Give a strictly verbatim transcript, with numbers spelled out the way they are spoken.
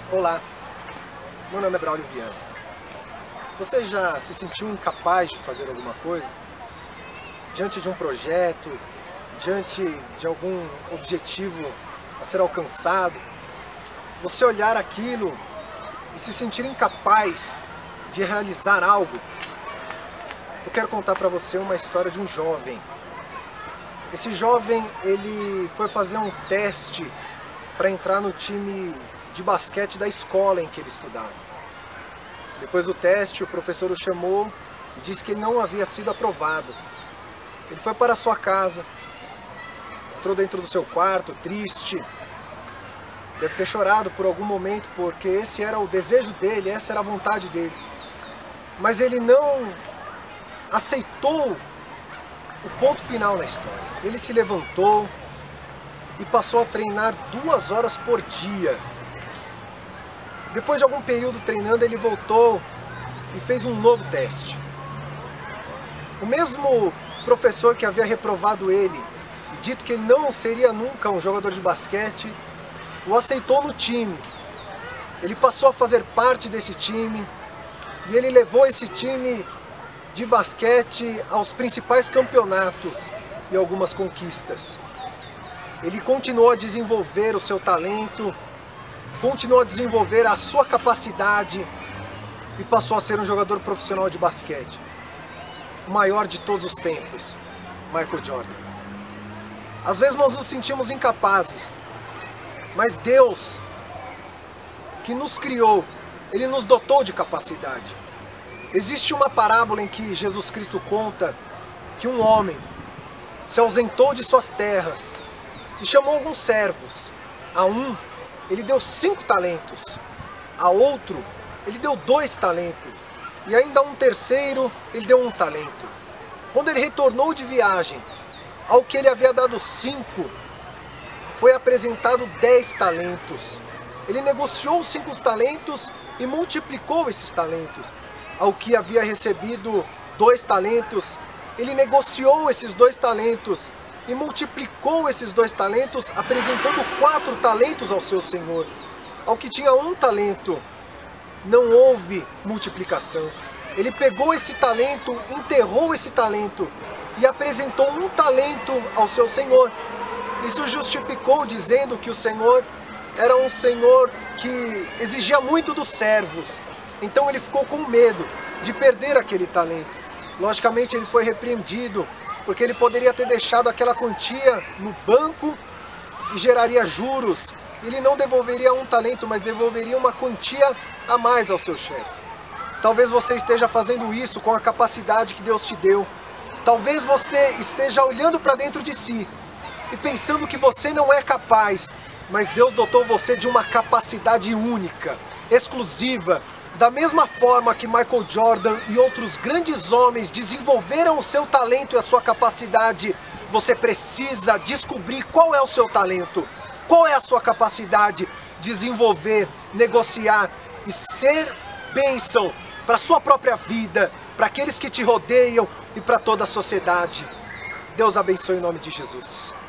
Olá, meu nome é Braulio Viana. Você já se sentiu incapaz de fazer alguma coisa? Diante de um projeto, diante de algum objetivo a ser alcançado, você olhar aquilo e se sentir incapaz de realizar algo? Eu quero contar para você uma história de um jovem. Esse jovem, ele foi fazer um teste para entrar no time de basquete da escola em que ele estudava. Depois do teste, o professor o chamou e disse que ele não havia sido aprovado. Ele foi para a sua casa, entrou dentro do seu quarto, triste. Deve ter chorado por algum momento, porque esse era o desejo dele, essa era a vontade dele. Mas ele não aceitou o ponto final na história. Ele se levantou e passou a treinar duas horas por dia. Depois de algum período treinando, ele voltou e fez um novo teste. O mesmo professor que havia reprovado ele e dito que ele não seria nunca um jogador de basquete, o aceitou no time. Ele passou a fazer parte desse time e ele levou esse time de basquete aos principais campeonatos e algumas conquistas. Ele continuou a desenvolver o seu talento, continuou a desenvolver a sua capacidade e passou a ser um jogador profissional de basquete. O maior de todos os tempos, Michael Jordan. Às vezes nós nos sentimos incapazes, mas Deus, que nos criou, Ele nos dotou de capacidade. Existe uma parábola em que Jesus Cristo conta que um homem se ausentou de suas terras e chamou alguns servos. A um, ele deu cinco talentos. A outro, ele deu dois talentos. E ainda a um terceiro, ele deu um talento. Quando ele retornou de viagem, ao que ele havia dado cinco, foi apresentado dez talentos. Ele negociou os cinco talentos e multiplicou esses talentos. Ao que havia recebido dois talentos, ele negociou esses dois talentos e multiplicou esses dois talentos, apresentando quatro talentos ao seu senhor. Ao que tinha um talento, não houve multiplicação. Ele pegou esse talento, enterrou esse talento e apresentou um talento ao seu senhor. Isso justificou dizendo que o senhor era um senhor que exigia muito dos servos. Então ele ficou com medo de perder aquele talento. Logicamente ele foi repreendido, porque ele poderia ter deixado aquela quantia no banco e geraria juros. Ele não devolveria um talento, mas devolveria uma quantia a mais ao seu chefe. Talvez você esteja fazendo isso com a capacidade que Deus te deu. Talvez você esteja olhando para dentro de si e pensando que você não é capaz, mas Deus dotou você de uma capacidade única, exclusiva. Da mesma forma que Michael Jordan e outros grandes homens desenvolveram o seu talento e a sua capacidade, você precisa descobrir qual é o seu talento, qual é a sua capacidade, desenvolver, negociar e ser bênção para a sua própria vida, para aqueles que te rodeiam e para toda a sociedade. Deus abençoe em nome de Jesus.